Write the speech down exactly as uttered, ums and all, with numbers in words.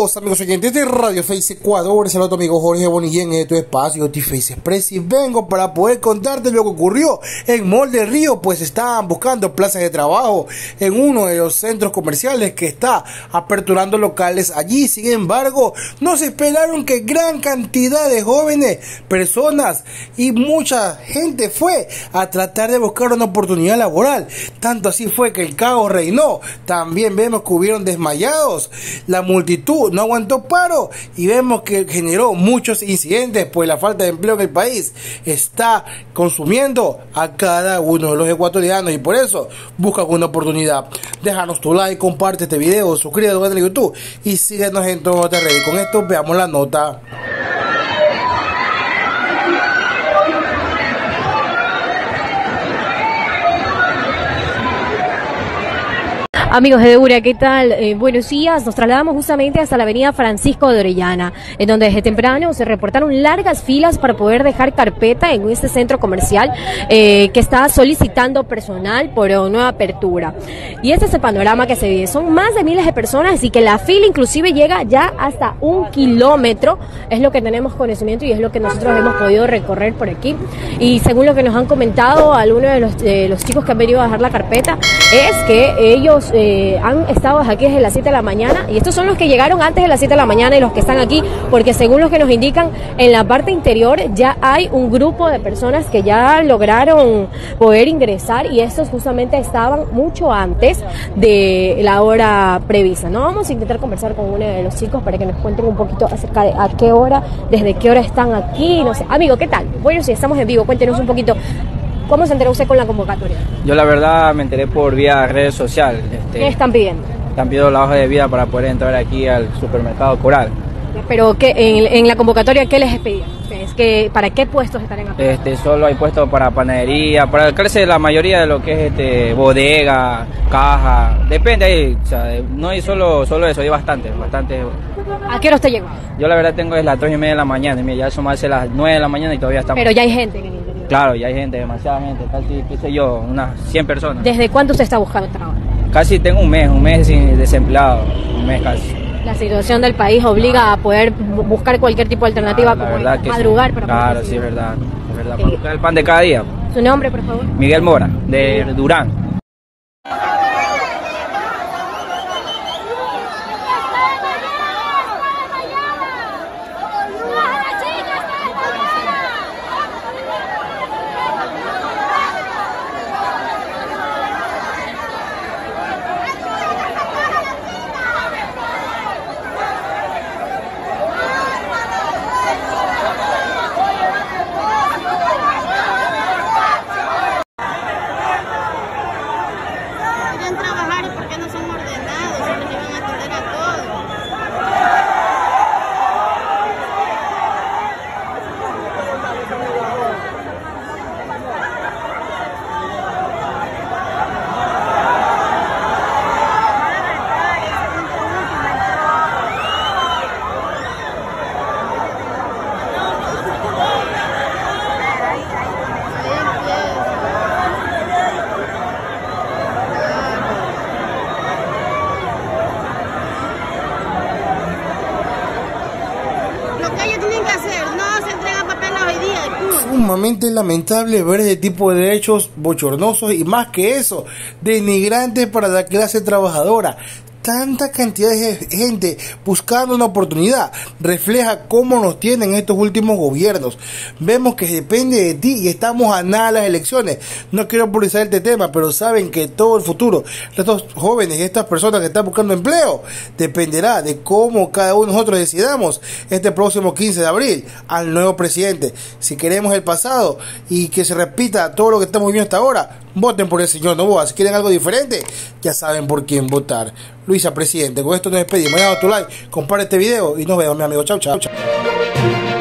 Saludos amigos oyentes de Radio Face Ecuador, saludos a tu amigo Jorge Bonillén en tu espacio T-Face Express y vengo para poder contarte lo que ocurrió en Mall del Río, pues estaban buscando plazas de trabajo en uno de los centros comerciales que está aperturando locales allí. Sin embargo, no se esperaron que gran cantidad de jóvenes, personas y mucha gente fue a tratar de buscar una oportunidad laboral. Tanto así fue que el caos reinó. También vemos que hubieron desmayados, la multitud no aguantó paro y vemos que generó muchos incidentes, pues la falta de empleo en el país está consumiendo a cada uno de los ecuatorianos y por eso buscan una oportunidad. Déjanos tu like, comparte este video, suscríbete al canal de YouTube y síguenos en todo nuestras redes. Con esto veamos la nota. Amigos de Deura, ¿qué tal? Eh, buenos días. Nos trasladamos justamente hasta la avenida Francisco de Orellana, en donde desde temprano se reportaron largas filas para poder dejar carpeta en este centro comercial eh, que está solicitando personal por una nueva apertura. Y este es el panorama que se vive. Son más de miles de personas y que la fila inclusive llega ya hasta un kilómetro. Es lo que tenemos conocimiento y es lo que nosotros hemos podido recorrer por aquí. Y según lo que nos han comentado algunos de los, de los chicos que han venido a dejar la carpeta, es que ellos... Eh, Eh, han estado aquí desde las siete de la mañana y estos son los que llegaron antes de las siete de la mañana y los que están aquí, porque según los que nos indican, en la parte interior ya hay un grupo de personas que ya lograron poder ingresar y estos justamente estaban mucho antes de la hora prevista. No vamos a intentar conversar con uno de los chicos para que nos cuenten un poquito acerca de a qué hora, desde qué hora están aquí, no sé. Amigo, ¿qué tal? Bueno, si estamos en vivo, cuéntenos un poquito. ¿Cómo se enteró usted con la convocatoria? Yo la verdad me enteré por vía redes sociales. Este, ¿Qué están pidiendo? Están pidiendo la hoja de vida para poder entrar aquí al supermercado Coral. Pero ¿qué, en, en la convocatoria qué les pedían? Es que ¿para qué puestos estarán aquí? Este, solo hay puestos para panadería, para el clase de la mayoría de lo que es este, bodega, caja, depende ahí, o sea, no hay solo, solo eso, hay bastante, bastante. ¿A qué hora usted llegó? Yo la verdad tengo es las tres y media de la mañana, y mira, ya son más de las nueve de la mañana y todavía estamos. Pero ya hay gente en el interior. Claro, ya hay gente, demasiada gente, casi, qué sé yo, unas cien personas. ¿Desde cuánto usted está buscando trabajo? Casi tengo un mes, un mes sin desempleado, un mes casi. La situación del país obliga a poder buscar cualquier tipo de alternativa, ah, como sí. madrugar para Claro, sí, es verdad, es verdad, para buscar el pan de cada día. ¿Su nombre, por favor? Miguel Mora, de Durán. Trabajar y por qué no son ordenados, siempre se van a atender a todos. Sumamente lamentable ver ese tipo de hechos bochornosos y más que eso, denigrantes para la clase trabajadora. Tanta cantidad de gente buscando una oportunidad refleja cómo nos tienen estos últimos gobiernos. Vemos que depende de ti y estamos a nada de las elecciones. No quiero politizar este tema, pero saben que todo el futuro de estos jóvenes y estas personas que están buscando empleo dependerá de cómo cada uno de nosotros decidamos este próximo quince de abril al nuevo presidente. Si queremos el pasado y que se repita todo lo que estamos viviendo hasta ahora, voten por el señor Noboa. Si quieren algo diferente, ya saben por quién votar. Luisa, presidente. Con esto nos despedimos. Deja tu like, comparte este video y nos vemos, mi amigo. Chau, chau, chau.